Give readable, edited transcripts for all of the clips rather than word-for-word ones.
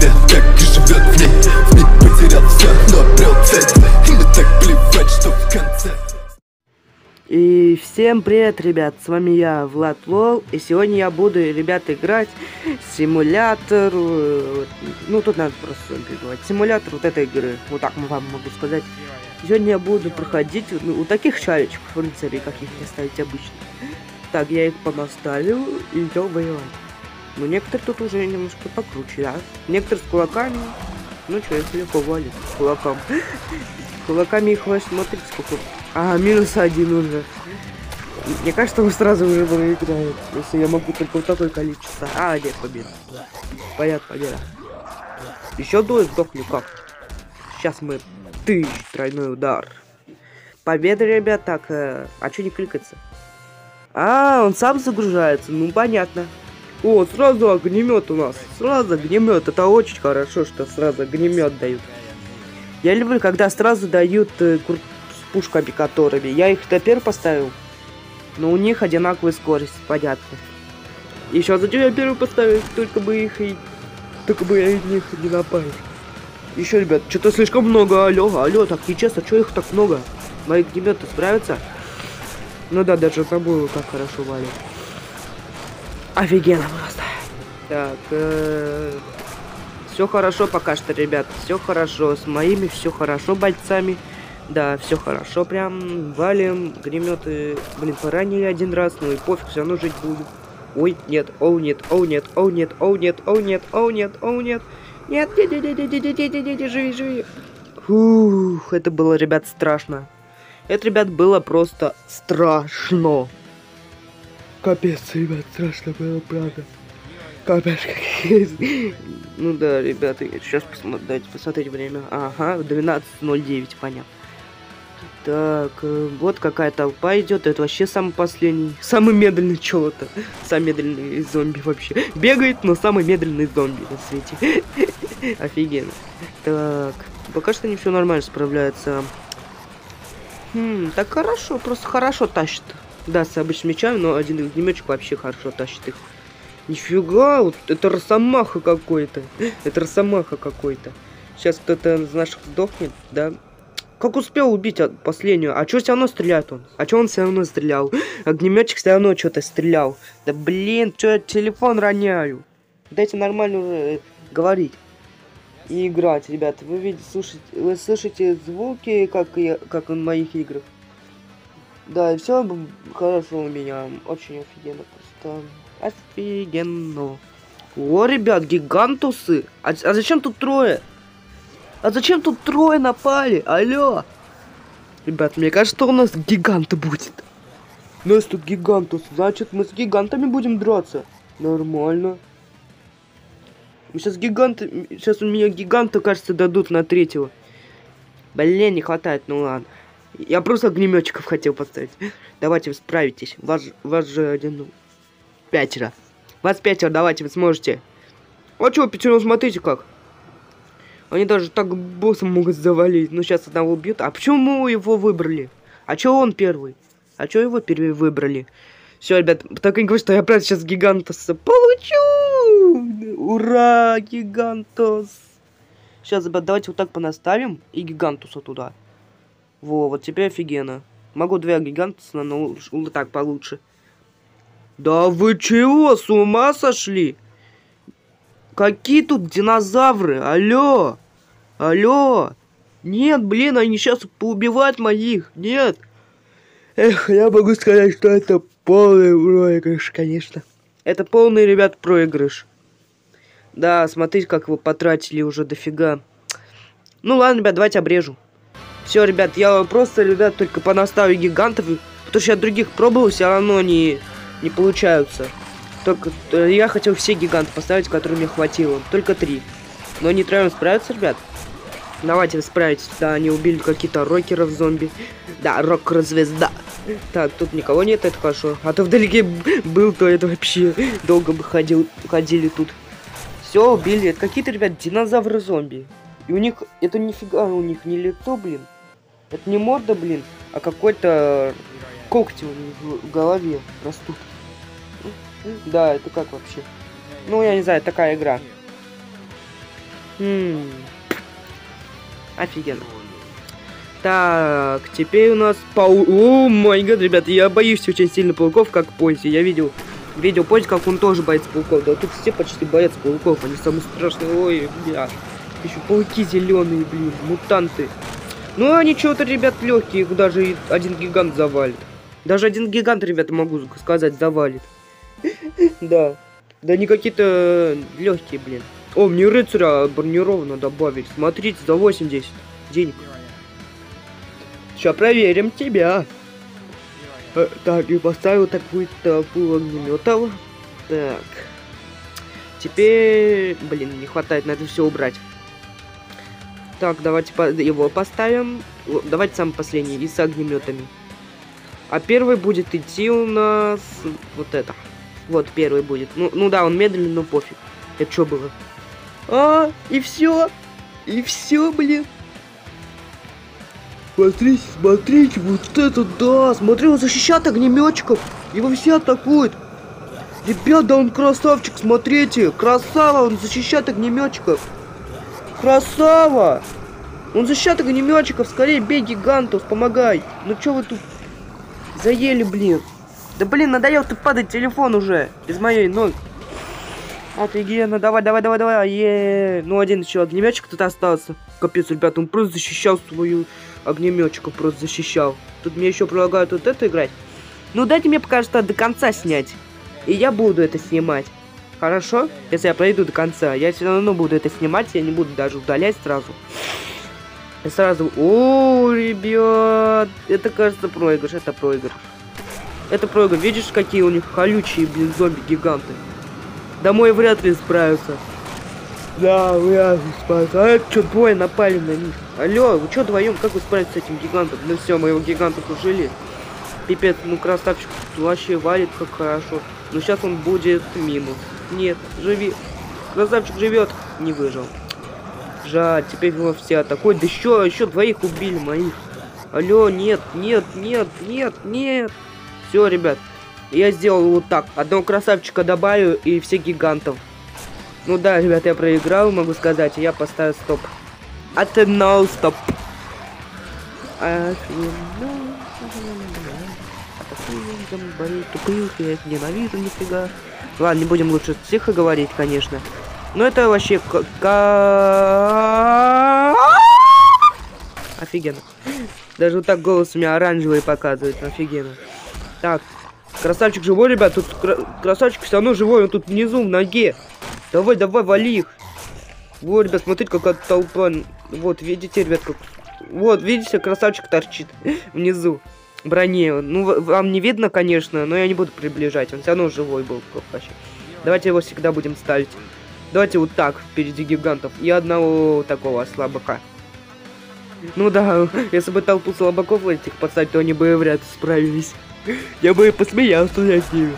среде, так и живет в ней. В миг потерял все, но обрел цель. И мне так плевать, что в конце. И всем привет, ребят, с вами я, Влад Лол, и сегодня я буду, ребят, играть симулятор, ну тут надо просто говорить, симулятор вот этой игры, вот так вам могу сказать. Сегодня я буду проходить у таких шаричков, рыцарей, каких мне ставить обычно. Так, я их понаставил и идем воевать. Ну некоторые тут уже немножко покруче, да? Некоторые с кулаками, ну что, их легко валит, с кулаком. С кулаками их хватит, смотрите сколько. А, -1 уже. Мне кажется, он сразу уже проиграет, если я могу только вот такое количество. А, нет, победа. Понятно, победа. Еще двое сдохли, как? Сейчас мы... тройной удар. Победа, ребят, так, а что не кликается? А, он сам загружается, ну понятно. О, сразу огнемет у нас. Сразу огнемет. Это очень хорошо, что сразу огнемет дают. Я люблю, когда сразу дают с пушками которыми. Я их теперь поставил. Но у них одинаковая скорость, понятно. Еще зачем я первый поставил? Только бы их и... Только бы я из них не напал. Еще, ребят, что-то слишком много. Алло, так нечестно, что их так много? Мои огнеметы справятся? Ну да, даже забыл, как хорошо валит. Офигенно просто. Так, все хорошо пока что, ребят. Все хорошо. С моими все хорошо бойцами. Да, все хорошо, прям валим. Огнеметы, блин, поранили один раз, ну и пофиг, все равно жить буду. Ой, нет, оу, нет, оу, нет, оу, нет, оу, нет, оу, нет, оу, нет, оу, нет. Нет, живи. Фух, это было, ребят, страшно. Это, ребят, было просто страшно. Капец, ребят, страшно было, правда. Капец, как... Ну да, ребята, сейчас дайте посмотреть время. Ага, 12:09, понятно. Так, вот какая толпа идет. Это вообще самый последний. Самый медленный чё-то. Самый медленный зомби вообще. Бегает, но самый медленный зомби на свете. Офигенно. Так, пока что не все нормально справляется. Так хорошо, просто хорошо тащит. Да, с обычными мечами, но один огнеметчик вообще хорошо тащит их. Нифига, вот это росомаха какой-то. Это росомаха какой-то. Сейчас кто-то из наших сдохнет, да? Как успел убить последнюю? А чё все равно стреляет он? А чё он все равно стрелял? Огнеметчик все равно что-то стрелял. Да блин, чё я телефон роняю? Дайте нормально уже говорить. И играть, ребята. Вы видите, вы слышите звуки, как в моих играх. Да, и все хорошо у меня. Очень офигенно просто. Офигенно. О, ребят, гигантусы. А зачем тут трое? А зачем тут трое напали? Алло. Ребят, мне кажется, что у нас гиганты будет. У нас тут гигантус. Значит, мы с гигантами будем драться. Нормально. Сейчас гиганты... Сейчас у меня гиганта, кажется, дадут на третьего. Блин, не хватает, ну ладно. Я просто огнеметчиков хотел поставить. Давайте вы справитесь. Вас же один... 5. Вас 5, давайте, вы сможете. А чё, 5, смотрите как. Они даже так боссом могут завалить. Ну, сейчас одного убьют. А почему его выбрали? А чё он первый? А чё его первый выбрали? Все, ребят, так и говорю, что я правда сейчас гигантоса получу! Ура, гигантос! Сейчас, ребят, давайте вот так понаставим и гигантуса туда. Во, вот теперь офигенно. Могу 2 гигантуса, но так получше. Да вы чего, с ума сошли? Какие тут динозавры? Алло! Алло! Нет, блин, они сейчас поубивают моих. Нет! Эх, я могу сказать, что это полный проигрыш, конечно. Это полный, ребят, проигрыш. Да, смотрите, как вы потратили уже дофига. Ну ладно, ребят, давайте обрежу. Все, ребят, я просто, ребят, только понаставлю гигантов. Потому что я других пробовал, все равно не получаются. Только я хотел все гиганты поставить, которые мне хватило. Только 3. Но не троем справиться, ребят. Давайте вы справитесь. Да, они убили какие-то рокеров зомби. Да, рокер-звезда. Так, тут никого нет, это хорошо. А то вдалеке был, то это вообще долго бы ходили тут. Все, убили. Это какие-то, ребят, динозавры-зомби. И у них, это нифига у них не лицо, блин. Это не морда, блин, а какой-то когти у них в голове растут. Да, это как вообще? Ну, я не знаю, такая игра. Офигенно. Так, теперь у нас О май гад, ребята, я боюсь очень сильно пауков, как Понзи. Я видел Понзи, как он тоже боится пауков. Да тут все почти боятся пауков, они самые страшные. Ой, бля. Еще пауки зеленые, блин, мутанты. Ну, они что-то, ребят, легкие, их даже один гигант завалит. Даже один гигант, ребята, могу сказать, завалит. Да. Да они какие-то легкие, блин. О, мне рыцаря бронированно добавить. Смотрите, за 80 денег. Сейчас проверим тебя. Так, и поставил такую толпу огнеметов. Так. Теперь... Блин, не хватает, надо все убрать. Так, давайте его поставим. Давайте самый последний, и с огнеметами. А первый будет идти у нас... Вот это. Вот первый будет. Ну да, он медленный, но пофиг. Это что было? И все. И все, блин. Смотрите, смотрите, вот это да! Смотри, он защищает огнеметчиков! Его все атакуют! Ребят, да он красавчик, смотрите! Красава, он защищает огнеметчиков! Красава! Он защищает огнеметчиков! Скорее бей гигантов, помогай! Ну чё вы тут заели, блин? Да блин, надоел ты падать телефон уже! Без моей ноги! Офигенно, давай. Ну один еще огнеметчик тут остался. Капец, ребята, он просто защищал свою огнеметчика, просто защищал. Тут мне еще предлагают вот это играть. Ну дайте мне пока что до конца снять. И я буду это снимать. Хорошо? Если я пройду до конца. Я все равно буду это снимать, я не буду даже удалять сразу. И сразу... О, ребят, это кажется проигрыш, это проигрыш. Это проигрыш. Видишь, какие у них колючие, блин, зомби-гиганты? Домой вряд ли справятся. Да, вряд ли справятся. А это что, двое напали на них? Алло, вы что вдвоем? Как вы справитесь с этим гигантом? Ну все, моего гиганта ужили. Пипец, ну красавчик вообще валит как хорошо. Но сейчас он будет минус. Нет, живи. Красавчик живет. Не выжил. Жаль, теперь его все атакуют. Да еще двоих убили моих. Алло, нет. Все, ребят. Я сделал вот так. Одного красавчика добавлю и все гигантов. Ну да, ребят, я проиграл, могу сказать. Я поставил стоп. Атенол стоп. Я их ненавижу нифига. Ладно, не будем лучше тихо говорить, конечно. Но это вообще... Офигенно. Даже вот так голос у меня оранжевый показывает. Офигенно. Так. Красавчик живой, ребят, тут красавчик все равно живой, он тут внизу, в ноге. Давай, вали их. Вот, ребят, смотрите, какая толпа. Вот, видите, ребят, как... Вот, видите, красавчик торчит внизу. В броне. Ну, вам не видно, конечно, но я не буду приближать. Он все равно живой был. Вообще. Давайте его всегда будем ставить. Давайте вот так, впереди гигантов. И одного такого слабака. Ну да, если бы толпу слабаков этих поставить, то они бы вряд ли справились. Я бы и посмеялся над ними.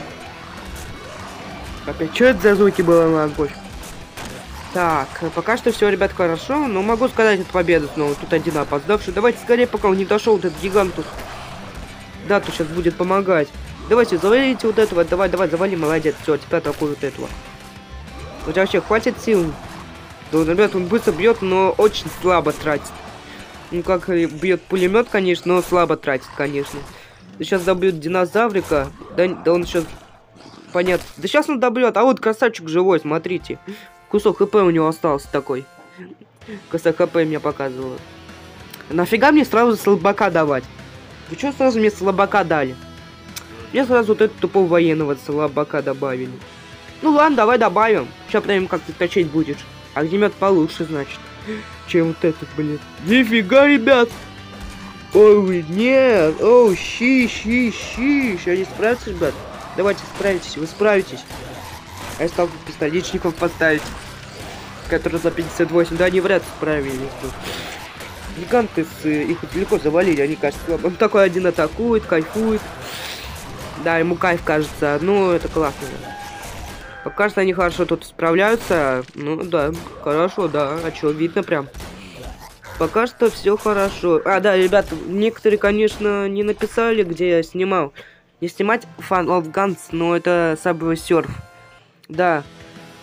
Опять, что это за звуки было на огонь? Так, пока что все, ребят, хорошо. Но могу сказать, это победа снова. Тут один опоздавший. Давайте скорее, пока он не дошел, этот гигант тут. Да, тут сейчас будет помогать. Давайте, завалите вот этого. Давай, завали, молодец. Все, теперь атакуй вот этого. У тебя вообще хватит сил? Да, ребят, он быстро бьет, но очень слабо тратит. Ну, как бьет пулемет, конечно, но слабо тратит, конечно. Сейчас добьет динозаврика. Да он сейчас... Понятно. Да сейчас он добьет. А вот красавчик живой, смотрите. Кусок хп у него остался такой. Кусок хп мне показывало. Нафига мне сразу слабака давать? Вы что сразу мне слабака дали? Мне сразу вот этого тупого военного слабака добавили. Ну ладно, давай добавим. Сейчас проверим, как ты точить будешь. Огнемет получше, значит, чем вот этот, блин. Нифига, ребят! Ой, нет! Оу, щищ! Они справятся, ребят? Давайте, справитесь, вы справитесь. А я стал пистолетчиков поставить, которые за 58. Да, они вряд ли справились бы. Гиганты их далеко завалили, они, кажется, слабо. Он такой один атакует, кайфует. Да, ему кайф, кажется. Ну, это классно. Пока что они хорошо тут справляются. Ну, да, хорошо, да. А что, видно прям. Пока что все хорошо. А, да, ребят, некоторые, конечно, не написали, где я снимал. Не снимать Fun of Guns, но это Subway Surf. Да.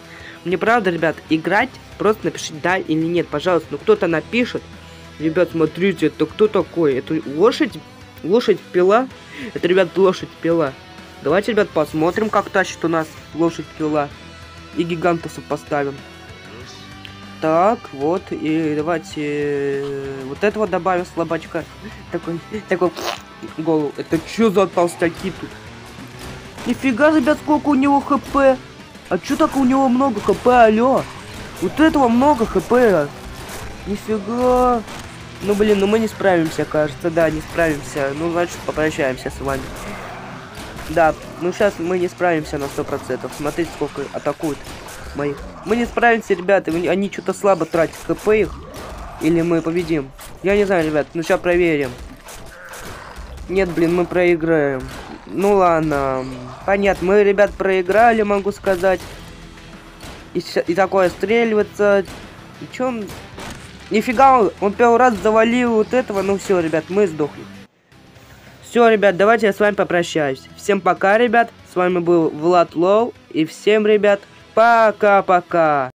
мне правда, ребят, играть, просто напишите да или нет, пожалуйста. Ну кто-то напишет. Ребят, смотрите, это кто такой? Это лошадь? Лошадь-пила? Это, ребят, лошадь-пила. Давайте, ребят, посмотрим, как тащит у нас лошадь-пила. И гигантусов поставим. Так, вот, и давайте вот этого добавим, слабачка. Такой голову. Это что за толстяки тут? Нифига, ребят, сколько у него хп. А чё так у него много хп, алё? Вот этого много хп. Нифига. Ну, блин, ну мы не справимся, кажется. Да, не справимся. Ну, значит, попрощаемся с вами. Да, ну сейчас мы не справимся на 100%. Смотрите, сколько атакуют моих. Мы не справимся, ребята. Они что-то слабо тратят хп их. Или мы победим? Я не знаю, ребят. Ну, сейчас проверим. Нет, блин, мы проиграем. Ну, ладно. Понятно. Мы, ребят, проиграли, могу сказать. И такое стреливаться. И чё он... Нифига, он первый раз завалил вот этого. Ну, все, ребят, мы сдохли. Все, ребят, давайте я с вами попрощаюсь. Всем пока, ребят. С вами был Влад Лоу. И всем, ребят, пока-пока.